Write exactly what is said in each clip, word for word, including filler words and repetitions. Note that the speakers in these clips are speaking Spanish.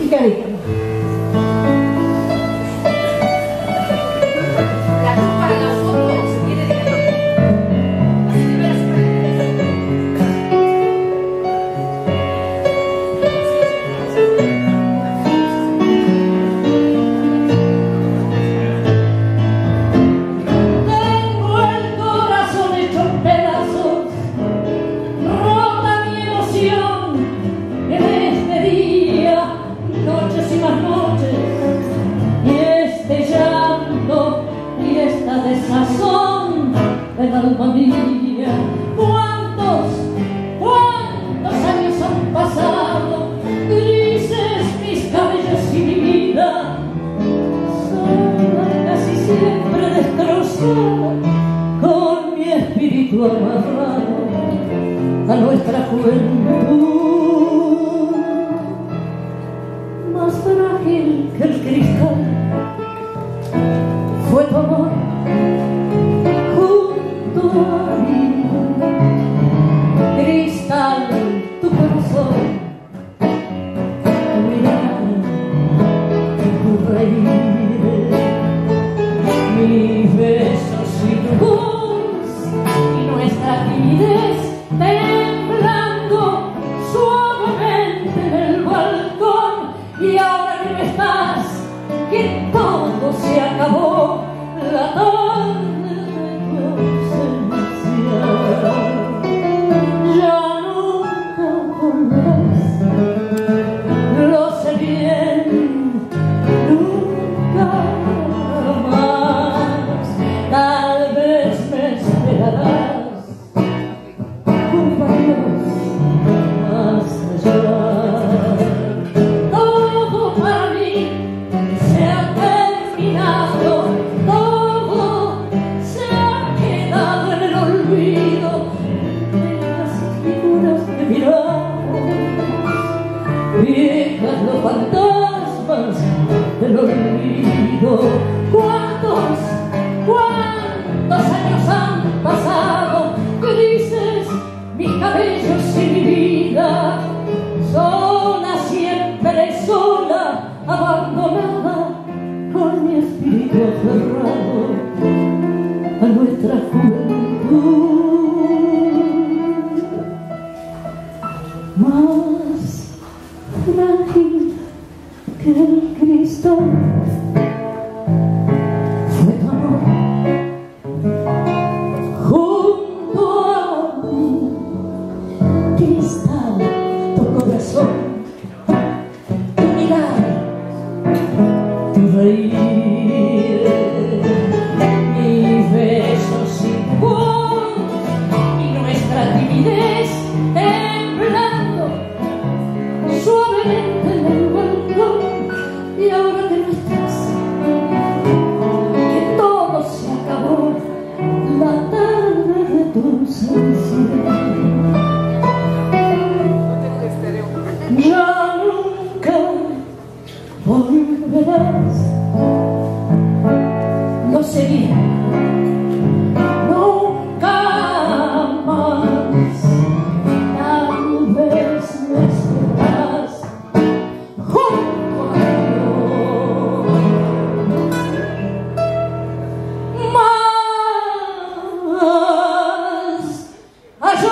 picadita. La luz para la foto se tiene de Tengo el corazón hecho pedazos, rota mi emoción en este día, noches y más noches, y este llanto y esta desazón del alma mía. ¿Cuántos, cuántos años han pasado, grises mis cabellos y mi vida, sola, casi siempre destrozada, con mi espíritu amarrado a nuestra juventud, más frágil que el cristal fue tu amor junto a mí, cristal, tu corazón, tu mirar, tu reír, mis besos y tu voz y nuestra timidez temblando suavemente en el balcón. Y ahora que no estás, que todo se acabó, la tarde de tu ausencia, ya nunca volverás, lo sé bien, nunca más. Tal vez me esperarás junto a Dios más allá. Todo para mí se ha terminado, todo se ha quedado en el olvido de las figuras que miramos, viejas los fantasmas del olvido. ¿Cuántos, cuántos años han pasado, grises mis cabellos y mi vida, sola, siempre sola, abandonada, con mi espíritu aferrado a nuestra juventud, más frágil que el cristal fue tu amor junto a mí, cristal, tu corazón, tu mirar, tu reír, mis besos y tu voz y nuestra timidez temblando suavemente en el balcón. Y ahora que no estás, que todo se acabó, la tarde de tu ausencia, ya nunca volverás, lo sé bien, nunca más. Tal vez me esperarás junto a Dios más allá.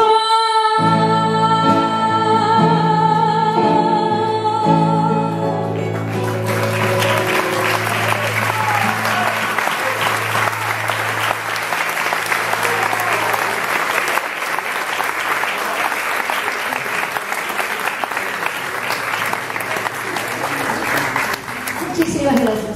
Muchísimas gracias.